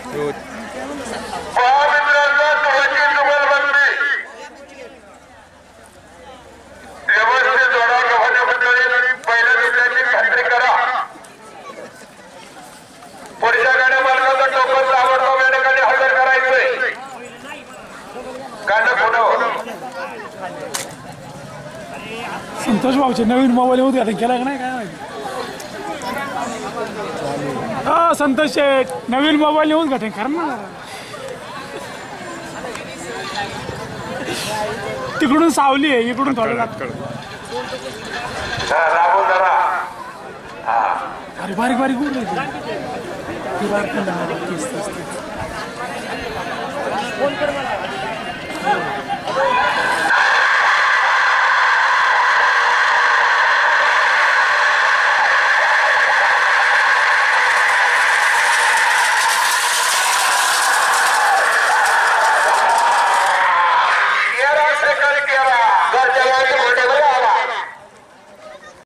संतोष भाऊचे नवीन mobile उद्घाटन केला का नाही काय माहिती। संतोष शेठ नवीन मोबाईल उद्घाटन कर ना तिकडून सावली आहे इकडून थोडं अरे बारीक बारीक गुड नाही